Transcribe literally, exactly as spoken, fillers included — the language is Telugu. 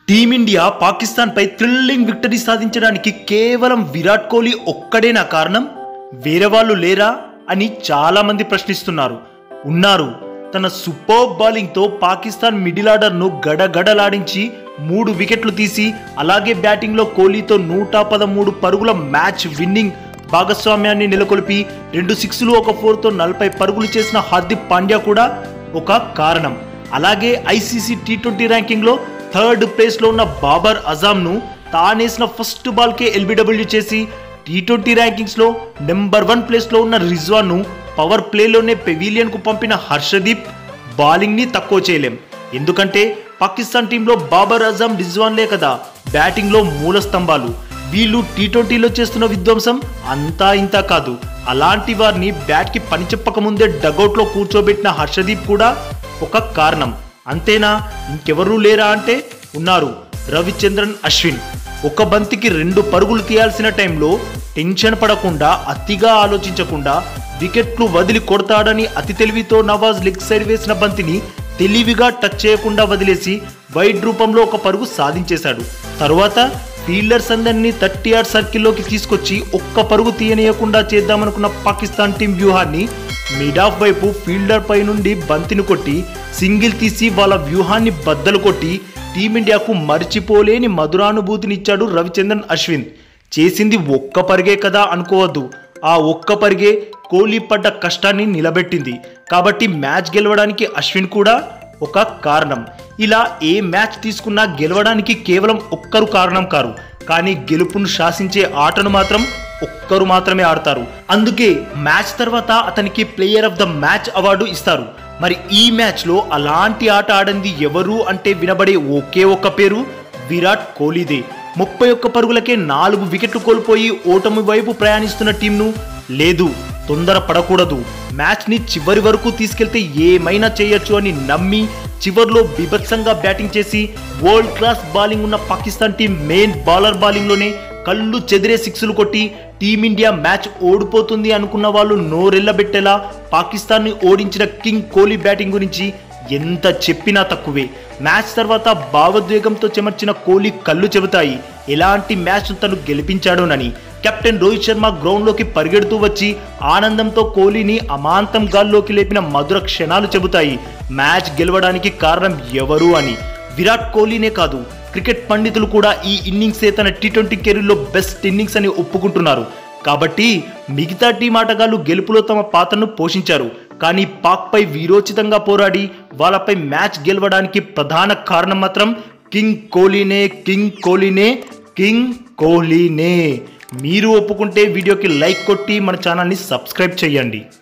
టీమిండియా పాకిస్తాన్ పై థ్రిల్లింగ్ విక్టరీ సాధించడానికి కేవలం విరాట్ కోహ్లీ ఒక్కడేనా కారణం? వేరే వాళ్ళు లేరా అని చాలా మంది ప్రశ్నిస్తున్నారు. ఉన్నారు. తన సూపర్ బౌలింగ్ తో పాకిస్తాన్ మిడిల్ ఆర్డర్ ను గడగడలాడించి మూడు వికెట్లు తీసి అలాగే బ్యాటింగ్ లో కోహ్లీతో నూట పదమూడు పరుగుల మ్యాచ్ విన్నింగ్ భాగస్వామ్యాన్ని నెలకొల్పి రెండు సిక్స్లు ఒక ఫోర్ తో నలభై పరుగులు చేసిన హార్దిక్ పాండ్యా కూడా ఒక కారణం. అలాగే ఐసీసీ టీ ట్వంటీ ర్యాంకింగ్ లో థర్డ్ ప్లేస్ లో ఉన్న బాబర్ అజామ్ ను తానేసిన ఫస్ట్ బాల్ కే ఎల్బిడబ్ల్యూ చేసి టీ ట్వంటీ ర్యాంకింగ్స్ లో నెంబర్ వన్ ప్లేస్ లో ఉన్న రిజ్వాన్ ను పవర్ ప్లేలోనే పెవిలియన్ కు పంపిన హర్షదీప్ బౌలింగ్ ని తక్కువ చేయలేం. ఎందుకంటే పాకిస్తాన్ టీంలో బాబర్ అజామ్ రిజ్వాన్లే కదా బ్యాటింగ్ లో మూల స్తంభాలు. వీళ్ళు టీ ట్వంటీలో చేస్తున్న విధ్వంసం అంతా ఇంతా కాదు. అలాంటి వారిని బ్యాట్ కి పని చెప్పక ముందే డగౌట్ లో కూర్చోబెట్టిన హర్షదీప్ కూడా ఒక కారణం. అంతేనా? ఇంకెవరూ లేరా అంటే ఉన్నారు. రవిచంద్రన్ అశ్విన్ ఒక బంతికి రెండు పరుగులు తీయాల్సిన టైంలో టెన్షన్ పడకుండా అతిగా ఆలోచించకుండా వికెట్లు వదిలి కొడతాడని అతి తెలివితో నవాజ్ లెగ్ సైడ్ వేసిన బంతిని తెలివిగా టచ్ చేయకుండా వదిలేసి వైడ్ రూపంలో ఒక పరుగు సాధించేశాడు. తరువాత ఫీల్డర్స్ అందరినీ థర్టీ యార్డ్ సర్కిల్లోకి తీసుకొచ్చి ఒక్క పరుగు తీయనీయకుండా చేద్దామనుకున్న పాకిస్తాన్ టీం వ్యూహాన్ని మిడ్ ఆఫ్ వైపు ఫీల్డర్ పై నుండి బంతిని కొట్టి సింగిల్ తీసి వాళ్ళ వ్యూహాన్ని బద్దలు కొట్టి టీమిండియాకు మర్చిపోలేని మధురానుభూతినిచ్చాడు రవిచంద్రన్ అశ్విన్. చేసింది ఒక్క పరిగే కదా అనుకోవద్దు. ఆ ఒక్క పరిగే కోహ్లీ పడ్డ కష్టాన్ని నిలబెట్టింది. కాబట్టి మ్యాచ్ గెలవడానికి అశ్విన్ కూడా ఒక కారణం. ఇలా ఏ మ్యాచ్ తీసుకున్నా గెలవడానికి కేవలం ఒక్కరు కారణం కారు, కానీ గెలుపును శాసించే ఆటను మాత్రం ఒక్కరు మాత్రమే ఆడతారు. అందుకే మ్యాచ్ తర్వాత అతనికి player of the match award ఇస్తారు. మరి ఈ మ్యాచ్ లో అలాంటి ఆట ఆడింది ఎవరు అంటే వినబడే ఒకే ఒక్క పేరు విరాట్ కోహ్లీదే. ముప్పై ఒక్క పరుగులకే నాలుగు వికెట్లు కోల్పోయి ఓటమి వైపు ప్రయాణిస్తున్న టీంను లేదు తొందర పడకూడదు, మ్యాచ్ ని చివరి వరకు తీసుకెళ్తే ఏమైనా చేయొచ్చు అని నమ్మి చివర్లో బీభత్సంగా బ్యాటింగ్ చేసి వరల్డ్ క్లాస్ బౌలింగ్ ఉన్న Pakistan team main bowler bowling లోనే కళ్ళు చెదిరే సిక్స్లు కొట్టి టీమిండియా మ్యాచ్ ఓడిపోతుంది అనుకున్న వాళ్ళు నోరెళ్లబెట్టేలా పాకిస్తాన్ ని ఓడించిన కింగ్ కోహ్లీ బ్యాటింగ్ గురించి ఎంత చెప్పినా తక్కువే. మ్యాచ్ తర్వాత భావోద్వేగంతో చెమర్చిన కోహ్లీ కళ్ళు చెబుతాయి ఎలాంటి మ్యాచ్ తను గెలిపించాడోనని. కెప్టెన్ రోహిత్ శర్మ గ్రౌండ్ లోకి పరిగెడుతూ వచ్చి ఆనందంతో కోహ్లీని అమాంతం గాల్లోకి లేపిన మధుర క్షణాలు చెబుతాయి మ్యాచ్ గెలవడానికి కారణం ఎవరు అని. విరాట్ కోహ్లీనే కాదు, క్రికెట్ పండితులు కూడా ఈ ఇన్నింగ్సే తన టీ ట్వంటీ కెరీర్లో బెస్ట్ ఇన్నింగ్స్ అని ఒప్పుకుంటున్నారు. కాబట్టి మిగతా టీం ఆటగాళ్లు గెలుపులో తమ పాత్రను పోషించారు, కానీ పాక్ పై వీరోచితంగా పోరాడి వాళ్ళపై మ్యాచ్ గెలవడానికి ప్రధాన కారణం మాత్రం కింగ్ కోహ్లీనే కింగ్ కోహ్లీనే కింగ్ కోహ్లీనే. మీరు ఒప్పుకుంటే వీడియోకి లైక్ కొట్టి మన ఛానల్ని సబ్స్క్రైబ్ చేయండి.